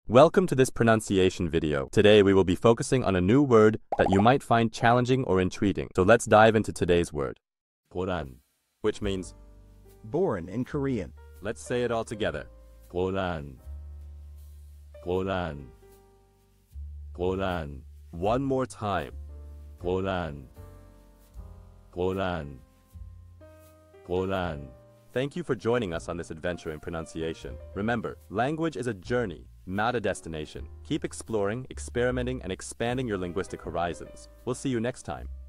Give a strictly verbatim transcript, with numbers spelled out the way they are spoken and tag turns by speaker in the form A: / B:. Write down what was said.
A: Welcome to this pronunciation video. Today we will be focusing on a new word that you might find challenging or intriguing. So let's dive into today's word. Boran, which means
B: Boran in Korean.
A: Let's say it all together. Boran. Boran. Boran. One more time. Boran. Boran. Boran. Thank you for joining us on this adventure in pronunciation. Remember, language is a journey, not a destination. Keep exploring, experimenting, and expanding your linguistic horizons. We'll see you next time.